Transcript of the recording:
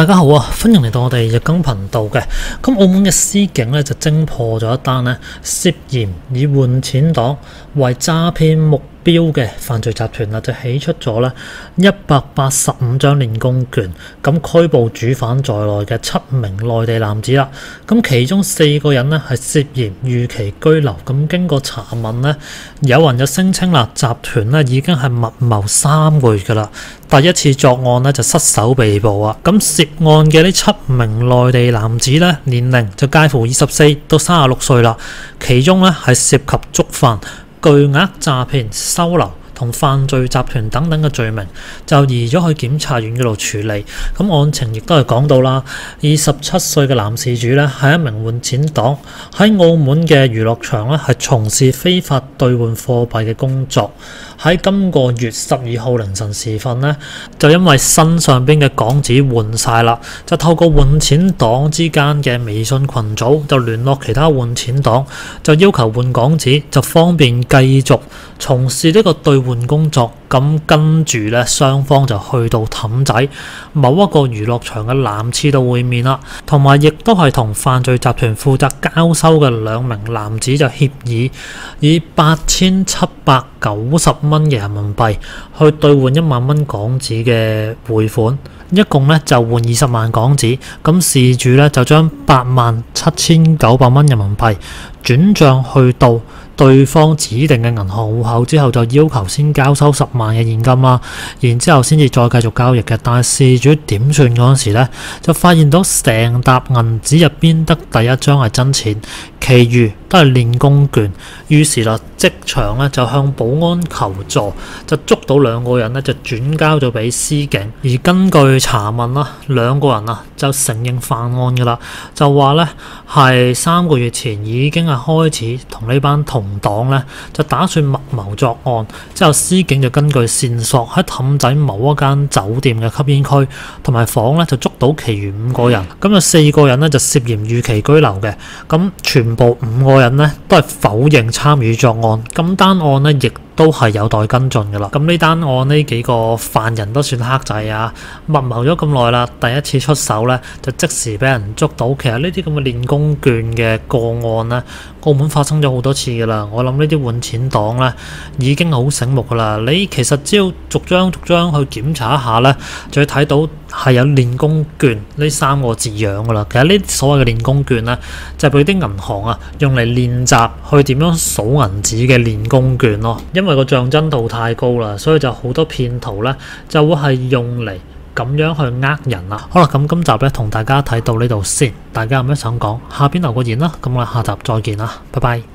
大家好啊，歡迎嚟到我哋日更頻道嘅。咁澳門嘅司警咧就偵破咗一單咧涉嫌以換錢黨為詐騙目標嘅犯罪集團啦，就起出咗咧185張練功券，咁拘捕主犯在內嘅7名內地男子啦。咁其中4個人咧係涉嫌逾期居留。咁經過查問咧，有人就聲稱啦，集團咧已經係密謀3個月噶啦，第一次作案咧就失手被捕啊。咁涉案嘅呢7名內地男子咧，年齡就介乎24到36歲啦，其中咧係涉及觸犯巨額詐騙、收留同犯罪集團等等嘅罪名，就移咗去檢察院嗰度處理。咁案情亦都係講到啦，27歲嘅男事主咧係一名換錢黨，喺澳門嘅娛樂場咧係從事非法兌換貨幣嘅工作。喺今個月12號凌晨時分呢，就因為身上邊嘅港紙換晒啦，就透過換錢黨之間嘅微信群組就聯絡其他換錢黨，就要求換港紙，就方便繼續從事呢個兌換工作。咁跟住咧，雙方就去到氹仔某一個娛樂場嘅男廁度會面啦，同埋亦都係同犯罪集團負責交收嘅2名男子就協議，以8790蚊嘅人民幣去兌換1萬蚊港紙嘅匯款，一共咧就換20萬港紙。咁事主咧就將87900蚊人民幣轉賬去到對方指定嘅銀行戶口之後，就要求先交收10萬嘅現金啦，然之後先至再繼續交易嘅。但係事主點算嗰陣時咧，就發現到成沓銀紙入邊得第一張係真錢，其餘都係練功券。於是啦，即場咧就向保安求助，就捉到2個人咧，就轉交咗俾司警。而根據查問啦，2個人就承認犯案噶啦，就話咧係3個月前已經係開始同呢班同黨咧就打算密謀作案。之後司警就根據線索喺氹仔某一間酒店嘅吸煙區同埋房咧就捉到其餘5個人。咁有4個人咧就涉嫌逾期居留嘅。咁全部5個人咧都係否認參與作案。咁單案咧亦都係有待跟進噶啦。咁呢單案呢幾個犯人都算黑仔啊，密謀咗咁耐啦，第一次出手咧就即時俾人捉到。其實呢啲咁嘅練功券嘅個案咧，澳門發生咗好多次噶啦。我諗呢啲換錢黨咧已經好醒目噶啦。你其實只要逐張去檢查一下咧，就會睇到係有練功券呢3個字樣噶啦。其實呢啲所謂嘅練功券咧，就係俾啲銀行用嚟練習去點樣數銀紙嘅練功券咯。因為個象真度太高啦，所以就好多騙徒咧就會係用嚟咁樣去呃人啦。好啦，咁今集咧同大家睇到呢度先，大家有咩想講，下邊留個言啦。咁我哋下集再見啦，拜拜。